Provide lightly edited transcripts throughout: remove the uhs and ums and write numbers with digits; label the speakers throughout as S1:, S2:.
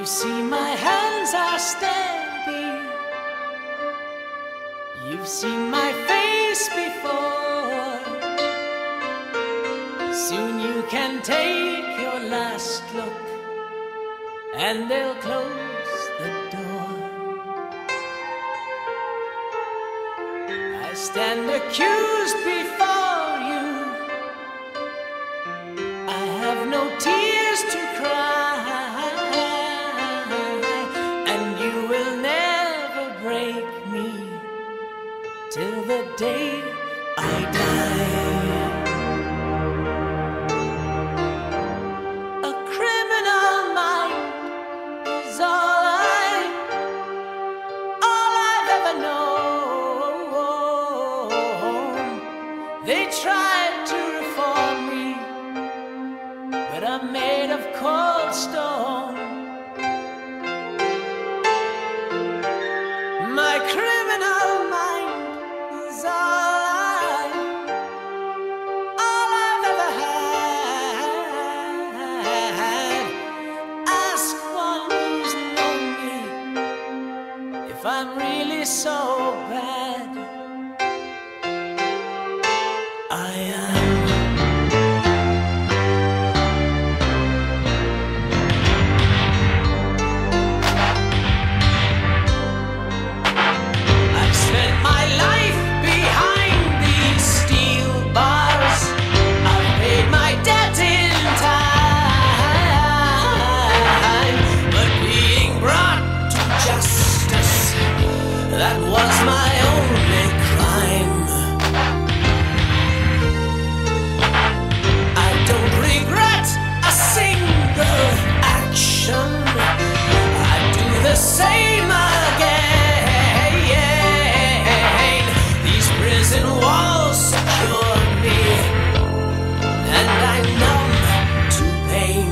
S1: You see my hands are steady. You've seen my face before. Soon you can take your last look, and they'll close the door. I stand accused before you. I have no tears to cry, and you will never break me till the day I die. A criminal mind is all I've ever known. They tried to reform me, but I'm made of cold stone. My criminal mind is all I've ever had. Ask one who's known me if I'm really so bad. I am. That was my only crime. I don't regret a single action. I'd do the same again. These prison walls secure me, and I'm numb to pain.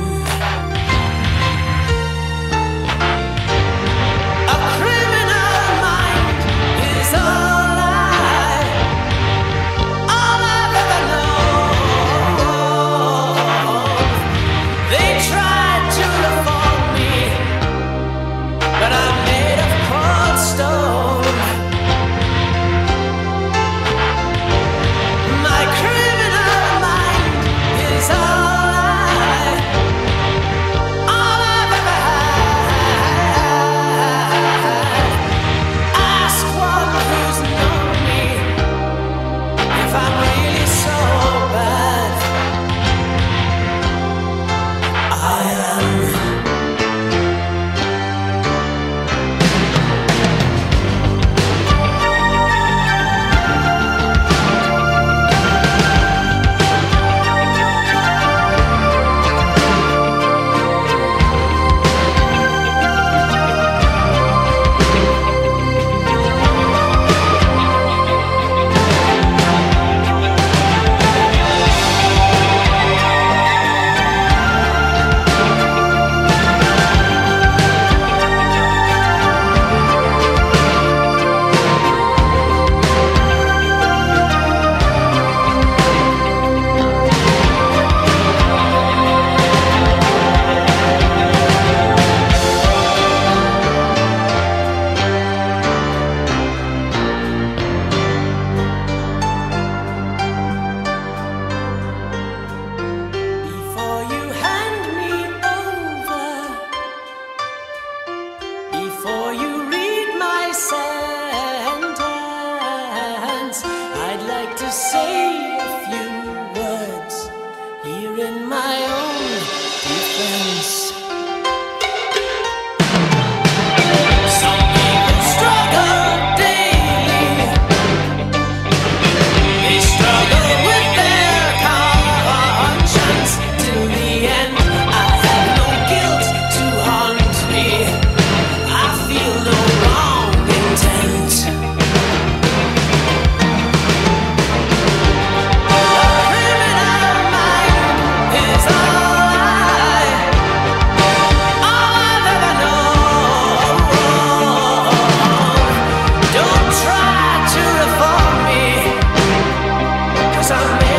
S1: Before you read my sentence, I'd like to say a few words here in my own defense. Some people struggle daily. They struggle with their conscience till the end. I have no guilt to haunt me. I feel no wrong intent. A criminal mind is all I've ever known. Don't try to reform me, 'cause I'm